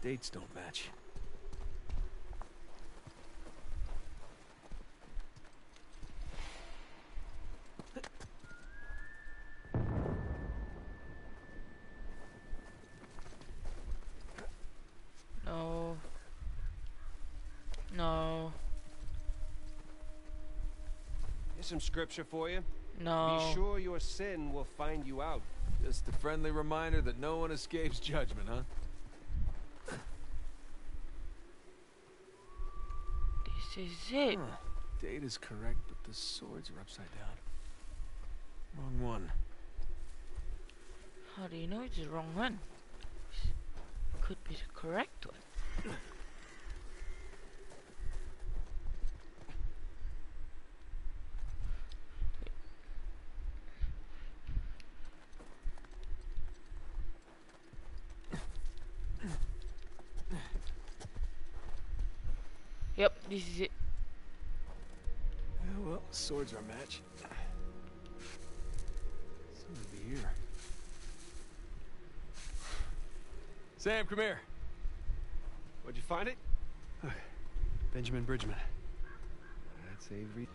Dates don't match. No. No. Here's some scripture for you. No. Be sure your sin will find you out. Just a friendly reminder that no one escapes judgment, huh? This is it. Huh. Date is correct, but the swords are upside down. Wrong one. How do you know it's the wrong one? Could be the correct one. Yep, this is it. Yeah, well, swords are a match. Something to be here. Sam, come here. Where'd you find it? Benjamin Bridgman. That's Avery.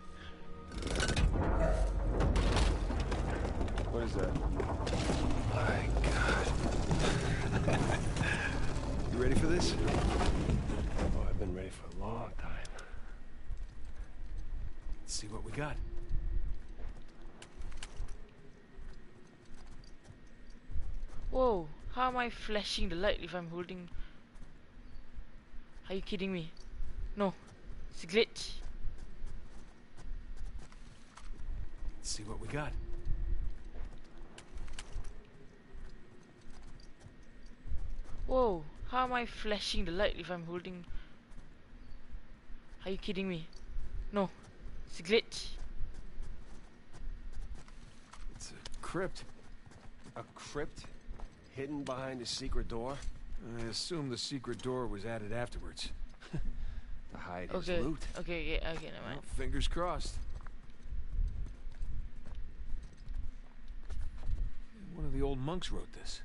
What is that? My God. You ready for this? Oh, I've been ready for a long time. Let's see what we got. Whoa, how am I flashing the light if I'm holding... Are you kidding me? No, it's a glitch. Let's see what we got. Whoa, how am I flashing the light if I'm holding... Are you kidding me? No, it's a glitch. It's a crypt. A crypt? Hidden behind a secret door? I assume the secret door was added afterwards. To hide his Okay, loot. okay, yeah, okay, never mind. Well, fingers crossed. One of the old monks wrote this.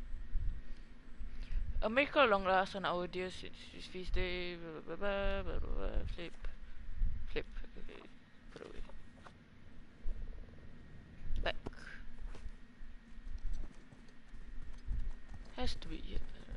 America long last on audio, it's feast day, blah, blah, blah, blah, blah, blah, flip, okay, put away. Back. Has to be, yeah.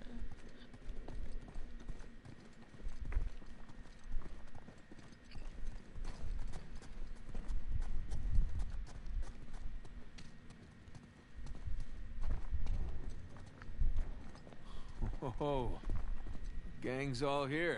Whoa, gang's all here.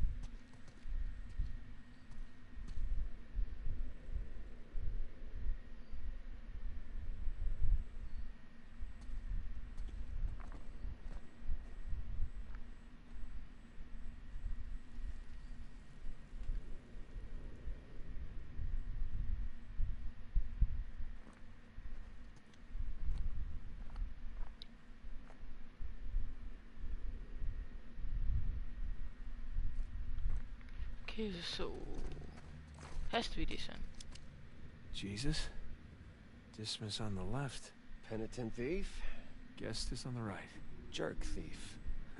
Okay, so has to be this one. Jesus. Dismas on the left. Penitent thief? Gestas on the right. Jerk thief.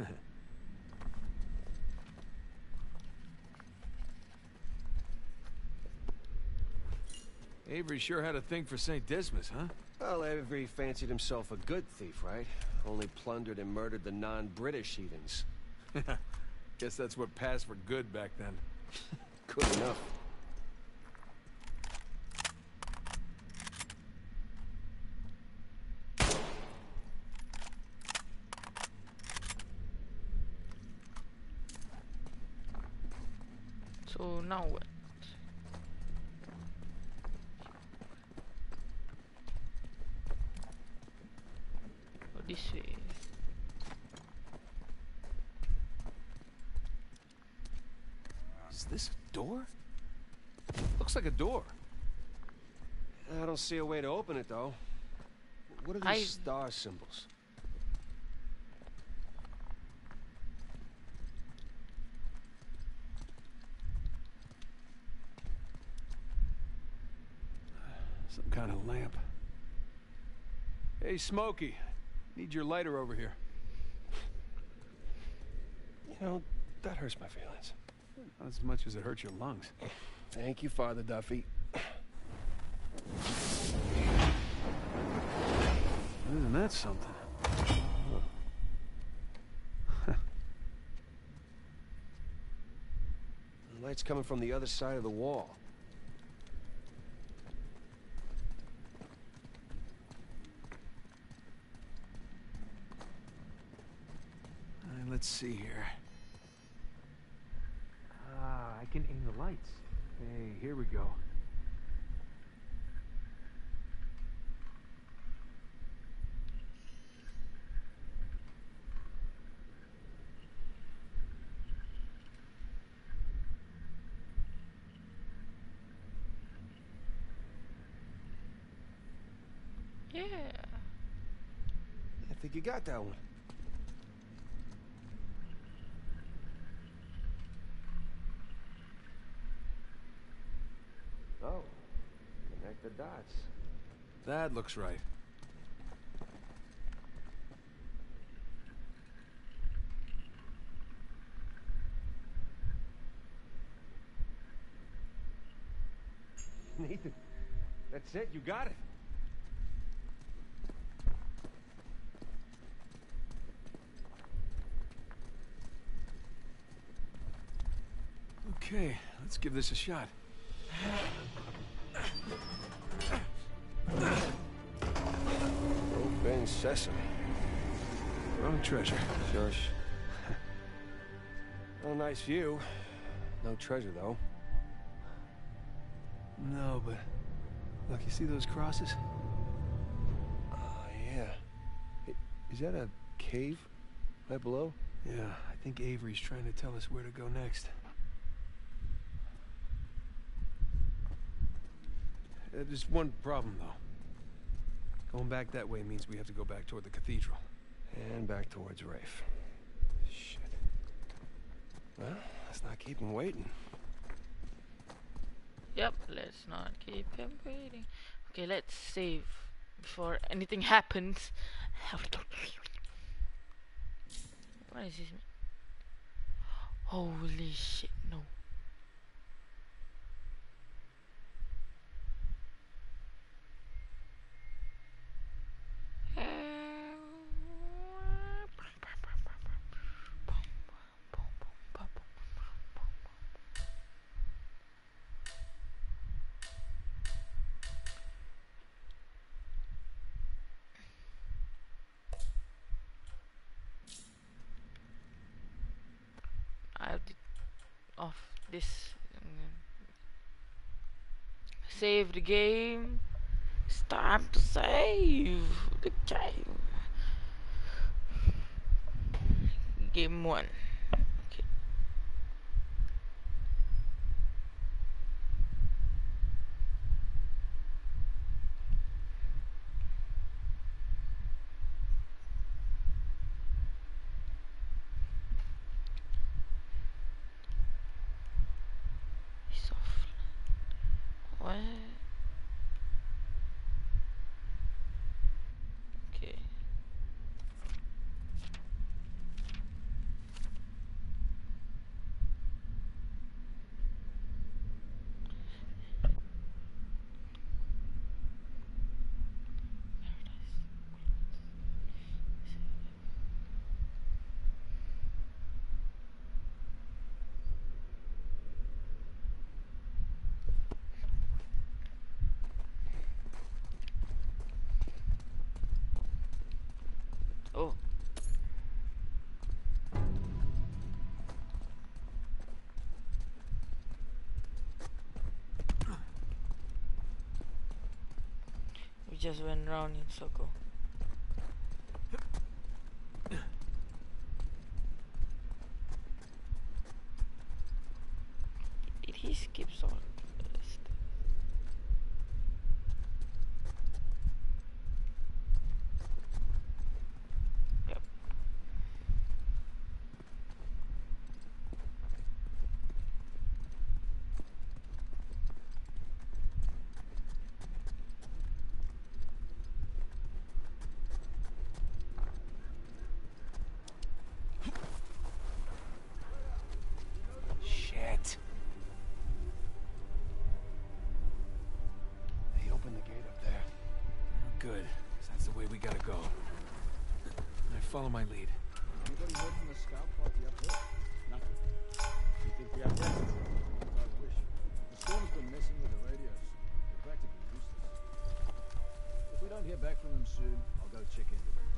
Avery sure had a thing for St. Dismas, huh? Well, Avery fancied himself a good thief, right? Only plundered and murdered the non-British heathens. Guess that's what passed for good back then. Good enough. So now what? Go this way. Is this a door? Looks like a door. I don't see a way to open it, though. What are these star symbols? Some kind of lamp. Hey, Smokey. Need your lighter over here. You know, that hurts my feelings. Not as much as it hurts your lungs. Thank you, Father Duffy. Isn't that something? The light's coming from the other side of the wall. Let's see here. Ah, I can aim the lights. Hey, here we go. Yeah. I think you got that one. Oh, connect the dots. That looks right. Nathan, that's it, you got it. Okay, let's give this a shot. Open sesame. Wrong treasure. Shush. Oh, nice view. No treasure, though. No, but... Look, you see those crosses? Yeah. Is that a cave right below? Yeah, I think Avery's trying to tell us where to go next. There's one problem, though. Going back that way means we have to go back toward the cathedral. And back towards Rafe. Shit. Well, let's not keep him waiting. Yep, let's not keep him waiting. Okay, let's save before anything happens. What is this? Holy shit, no. I'll off this. Save the game. It's time to save the game. Game 1. Okay. Soft. What? Okay. Oh. We just went round in circle. Did he skip some? Yep. we gotta go. Now follow my lead. Anybody heard from the scout party up here? Nothing. You think we have weapons? I wish. The storm's been messing with the radios. They're practically useless. If we don't hear back from them soon, I'll go check in with them.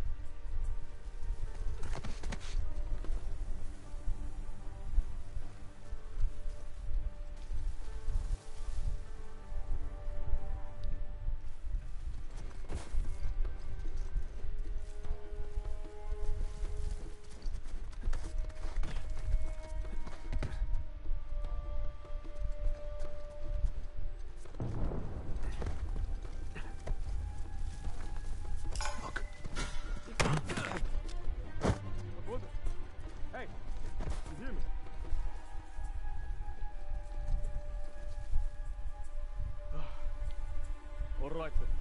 All right then.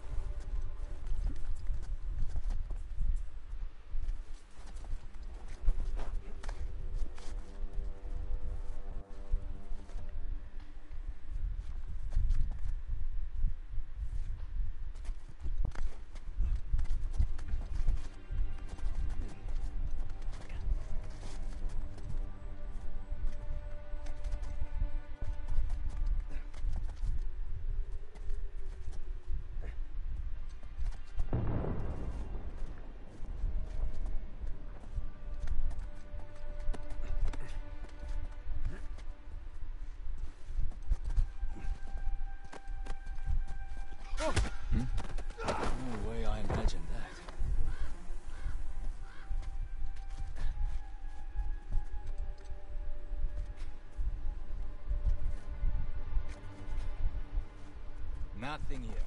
No way I imagined that. Nothing here.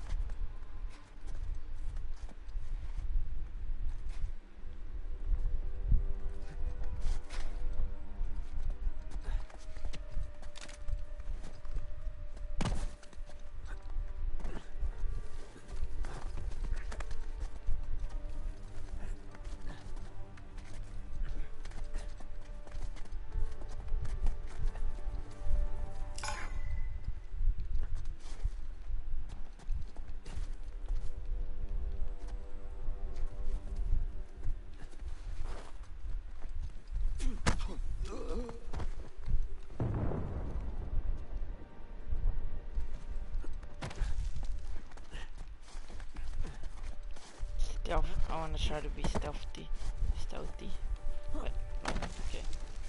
Stealth. I want to try to be stealthy. But, okay.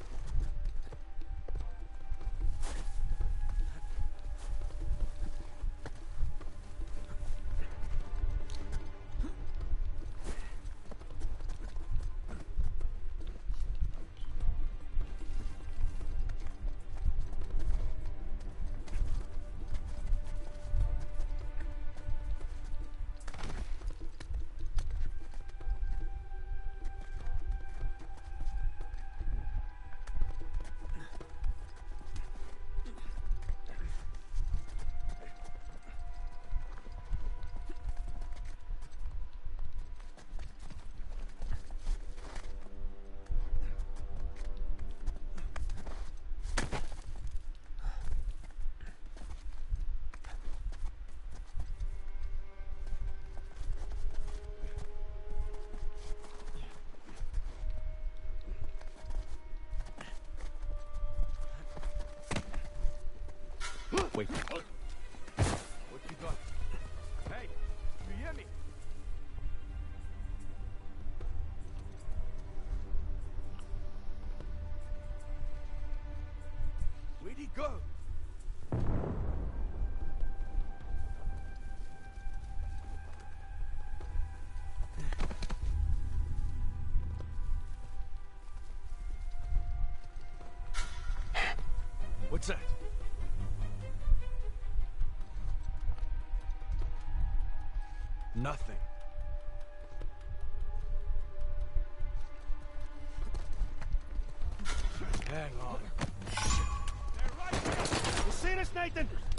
Wait. What you got? Hey, you hear me? Where'd he go? What's that? Nothing. Hang on. They're right here! You seen us, Nathan?